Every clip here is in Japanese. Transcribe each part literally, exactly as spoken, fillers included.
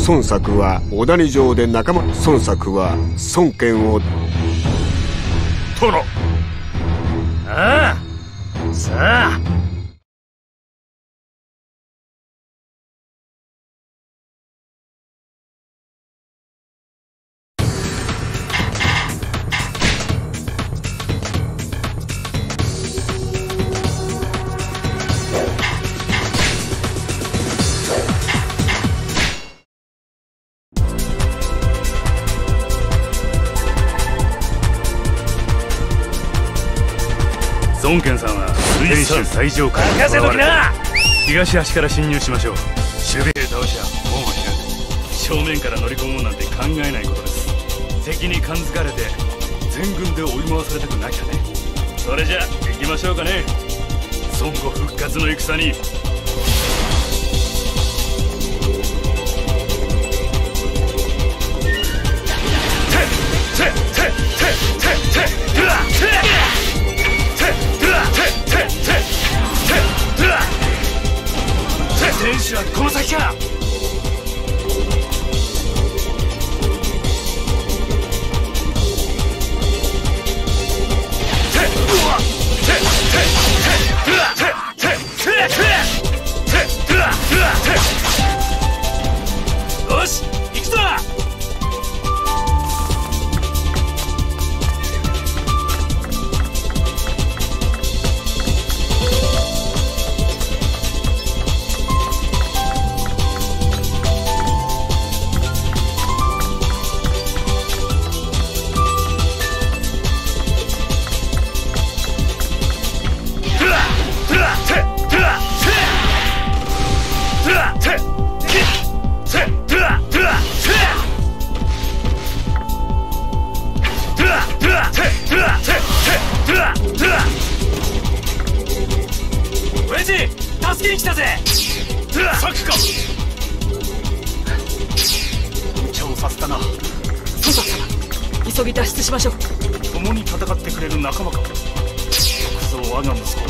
孫作は小谷城で仲間。孫作は孫権を。 殿。ああ、さあ。孫権さんは天守最上階に現れて東端から侵入しましょう。守備兵倒しゃ門は開く。正面から乗り込もうなんて考えないことです。敵に感づかれて全軍で追い回されたくなきゃね。それじゃ行きましょうかね。孫悟復活の戦に。天守はこの先か。よし行くぞ。親父、助けに来たぜ。さっきか。無茶をさせたな。孫作様、急ぎ脱出しましょう。共に戦ってくれる仲間か。よくぞ我が息子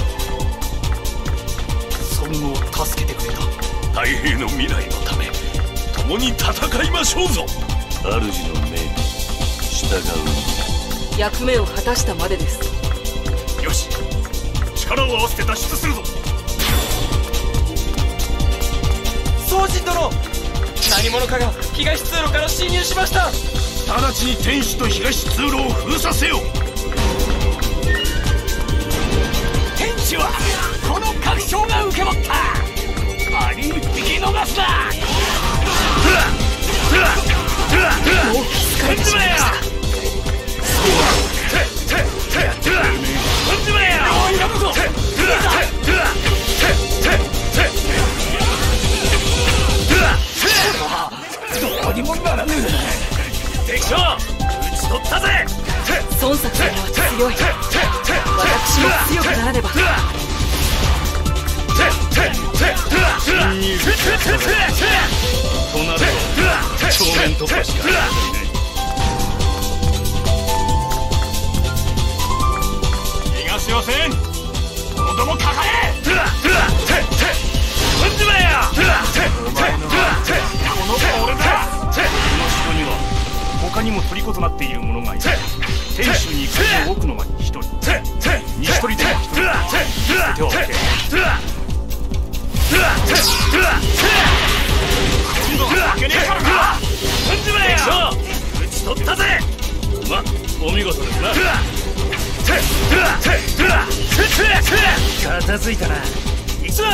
孫を助けてくれた。太平の未来のため共に戦いましょうぞ。主の命に従う。役目を果たしたまでです。よし、力を合わせて脱出するぞ。宗人殿、何者かが東通路から侵入しました。直ちに天守と東通路を封鎖せよ。天守はこの確証が受け持った。あり見逃すな。もう気づかれてしまいましたか。どうにもならぬ。敵将討ち取ったぜ。孫作様は強い。私も強くならねば。侵入となると正面突破しかありませんね。逃がしません。このどもかかれ。踏んじまえよ。お前のこの俺だ。この城には他にも虜となっている者がいる。天守に行く奥の間に一人、西取り手の一人、手を挙げて。今度は負けねえからな。踏んじまえよ。討ち取ったぜ。ま、お見事ですな。片付いたな。行くぞ。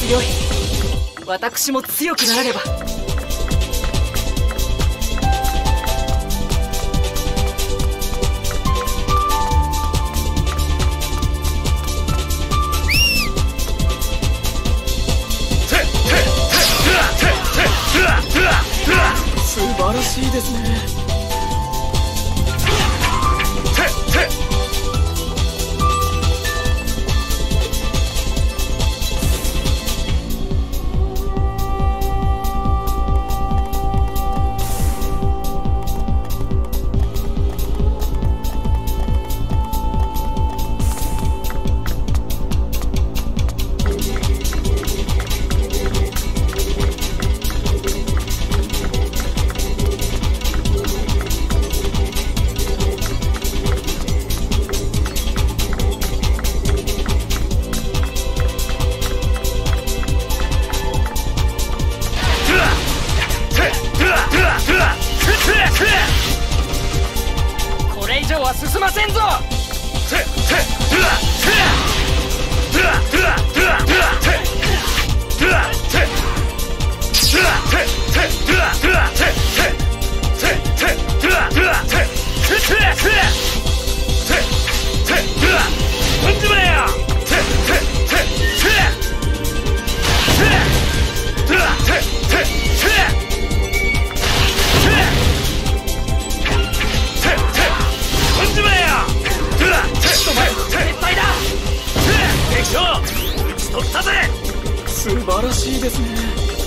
強い。私も強くならねば。素晴らしいですね。これ以上は進ませんぞ。素晴らしいですね。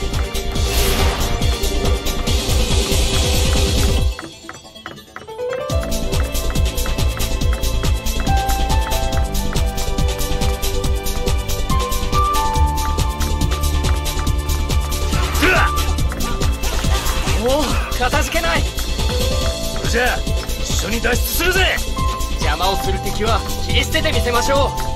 おお、かたじけない。 それじゃあ一緒に脱出するぜ。 邪魔をする敵は切り捨ててみせましょう。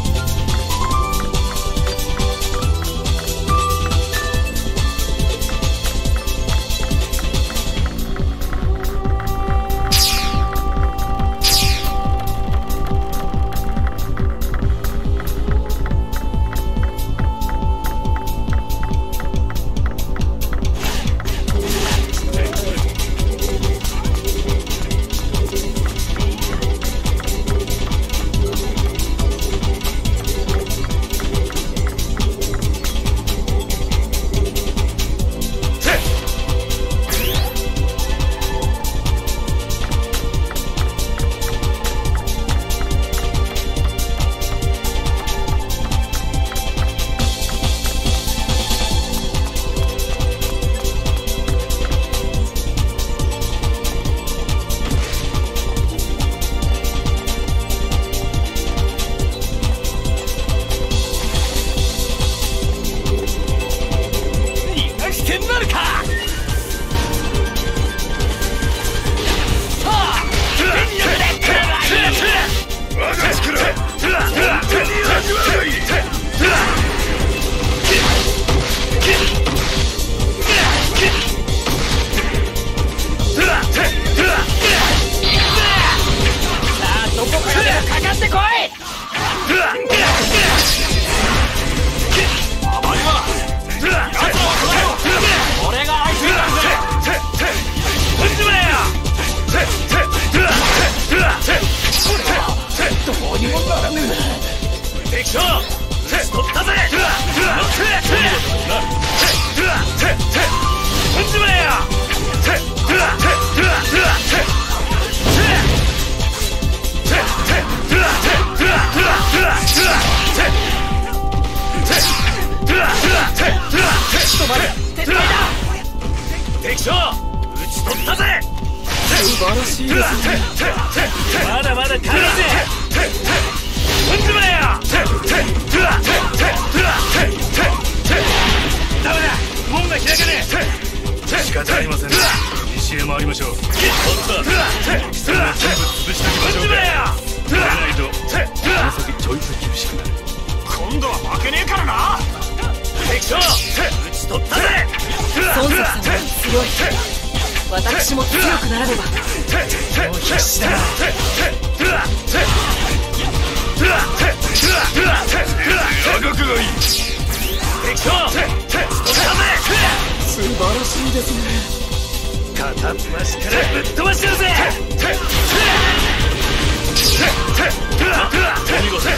敵将討ち取ったぜ。 素晴らしいですね。 まだまだ足りぜ。踏んじまえよ。ダメだ、門が開かねえ。仕方ありません。西へ回りましょう。おっと、貴様は全部潰しておきましょうか。でないとこの先ちょいと厳しくなる。今度は負けねえからな。敵将討ち取ったぜ。 孫作さんは強い。私も強くならねば。 もう必死だな。あがくがいい。敵将素晴らしいですね。 片っ端からぶっ飛ばしてるぜ。お見事だな。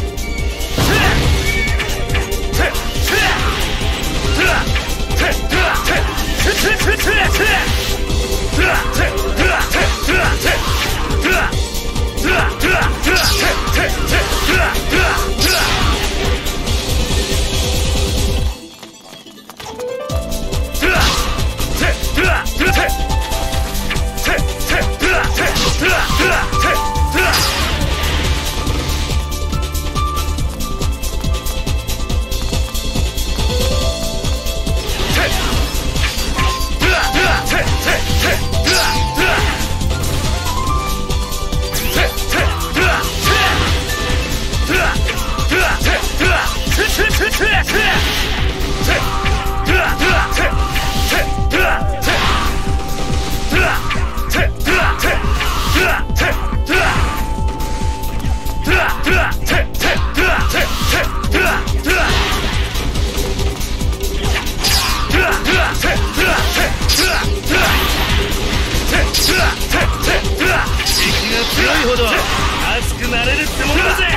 強いほど熱くなれるってもんだぜ。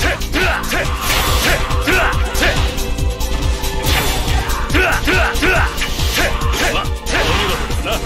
ま、お見事ですな。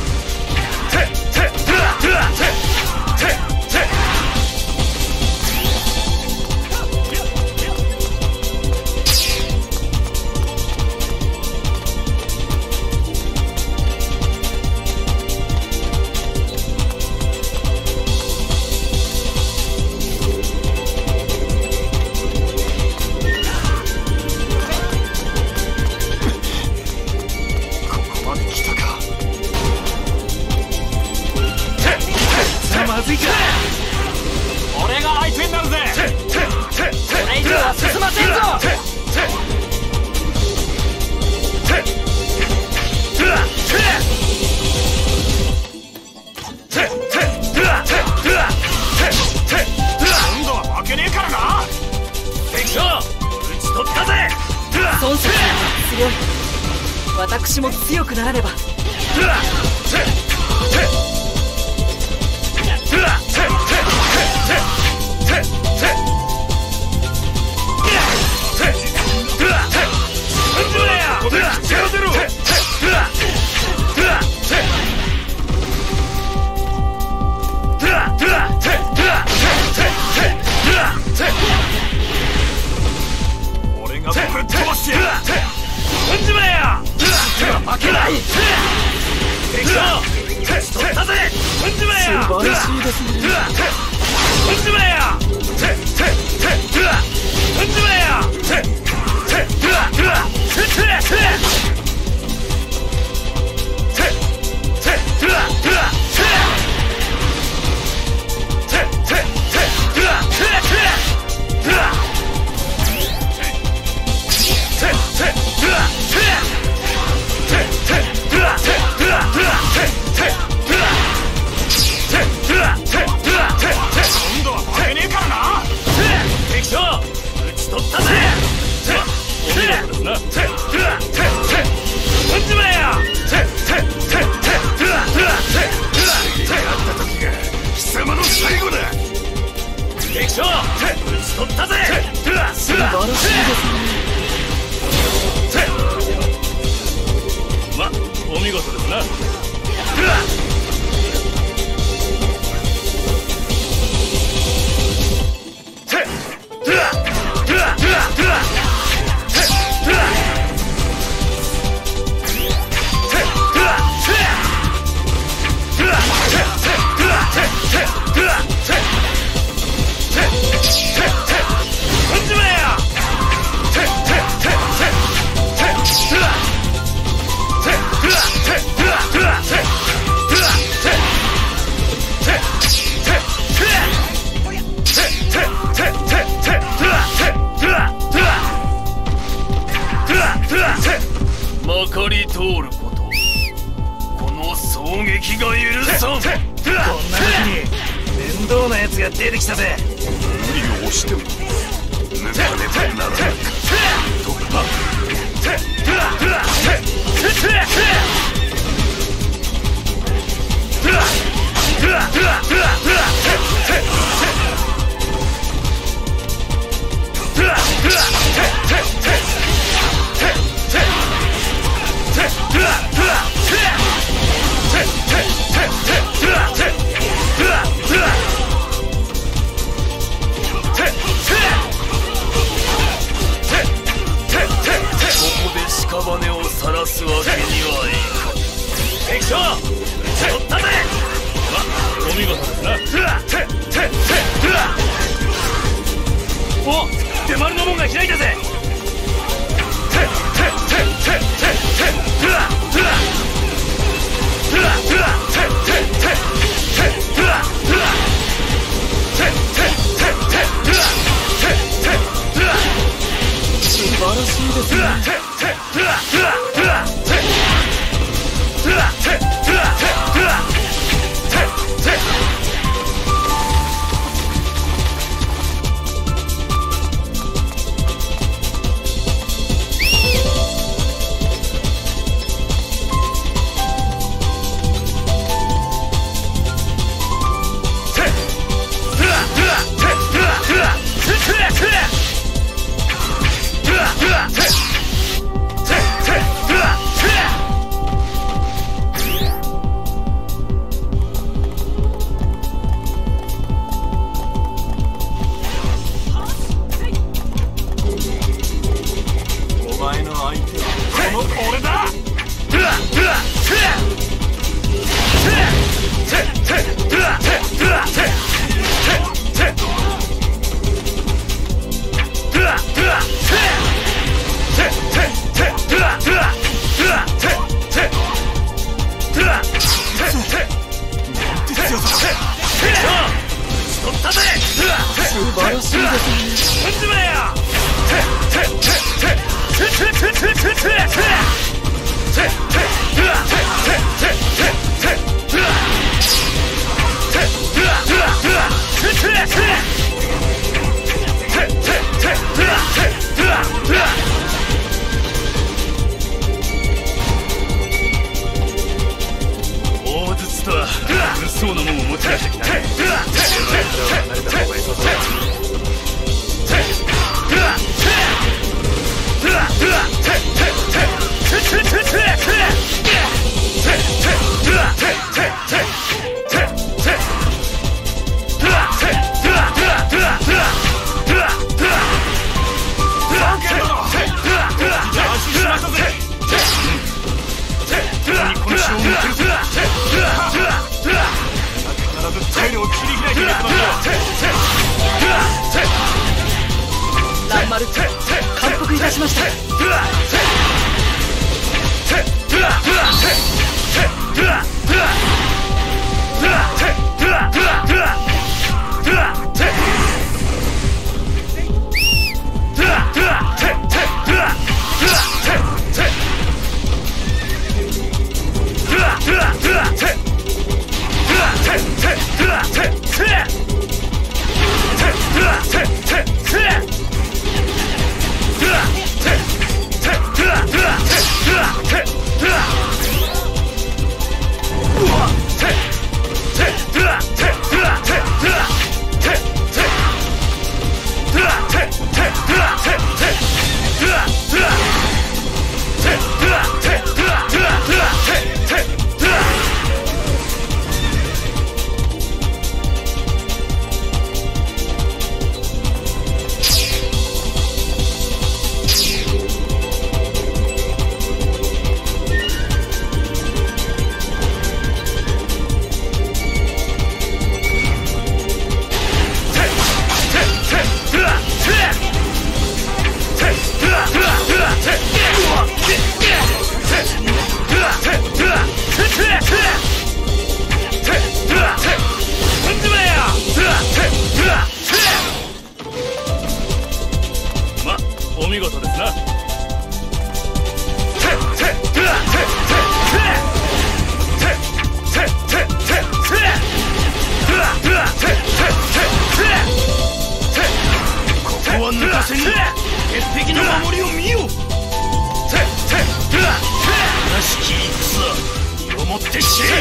まずいか。俺が相手になるぜ。これ以上は進ませんぞ。今度は負けねえからな。敵将討ち取ったぜ。 孫さんは強い。私も強くならねば。 俺がぶっ飛ばしてやる。踏んじまえや。負けない。敵将取ったぜ。踏んじまえや。 素晴らしいですね。 踏んじまえや。踏んじまえや。今度は負けねえからな。敵将討ち取ったぜ。お見事ですな。踏んじまえや。出会った時が貴様の最後だ。敵将討ち取ったぜ。 素晴らしいですね。 ま、お見事ですな。まかり通ること、この衝撃が許さん。こんな時に面倒なやつが出てきたぜ。 無理を押しても抜かねばならない。突破。 屍を晒すわけにはいかん。敵将取ったぜ。ま、お見事ですな。お、手丸の門が開いたぜ。 素晴らしいですね。蘭丸、感服いたしました。 お見事ですな。ここは抜かせぬ。鉄壁の守りを見よ。 しき戦身をもって知れ。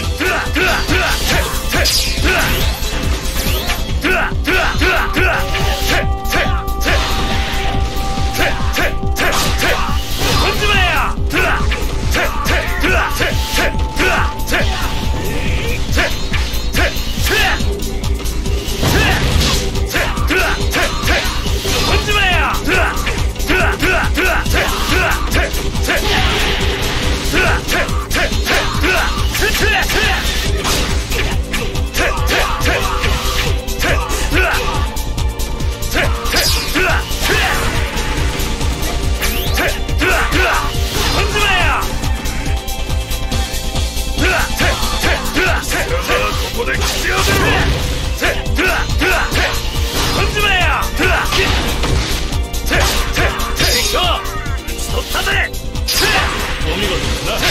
ここで必要だろ。飛んじまえよ。敵将討ち取ったぜ。お見事だな。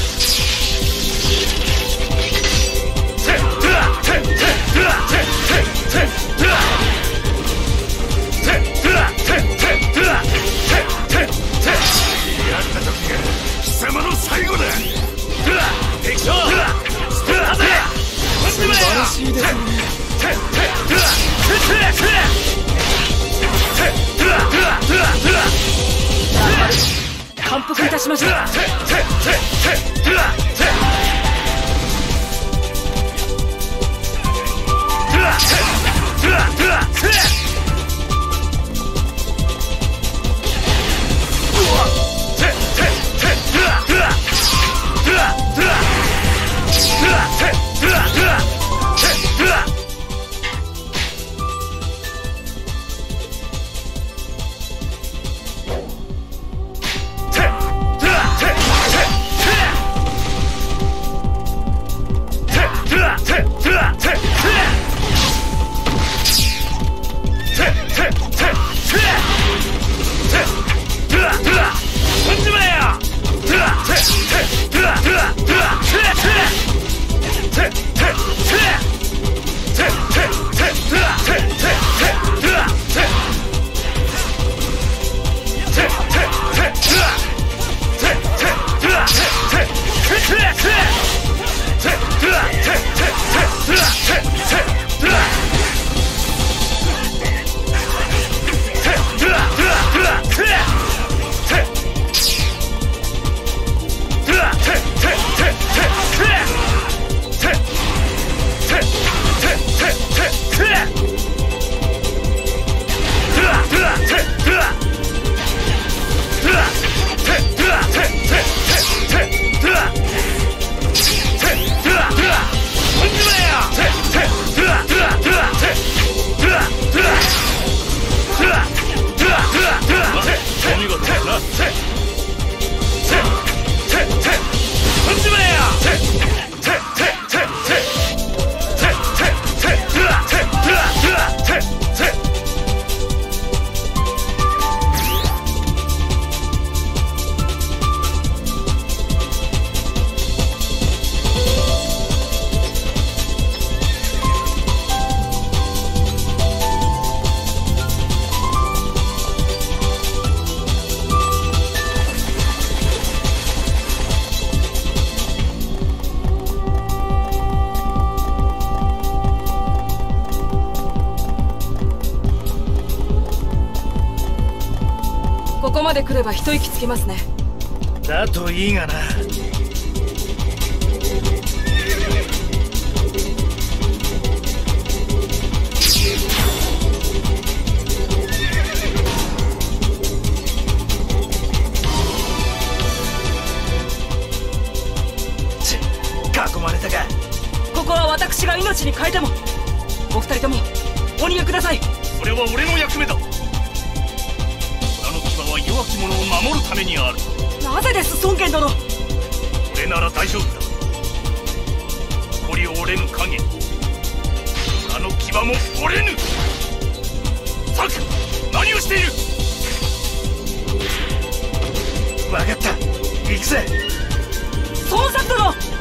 やった時が貴様の最後だ。敵将討ち取ったぜ。素晴らしいですね。 感服いたしました。ここまで来れば一息つきますね。 だといいがな。ち囲まれたか。 ここは私が命に変えても。お二人ともお逃げください。 それは俺の役目だ。弱き者を守るためにある。 なぜです孫権殿。 俺なら大丈夫だ。残り折れぬ影、あの牙も折れぬ。サク、何をしている。分かった、行くぜ。 孫作殿。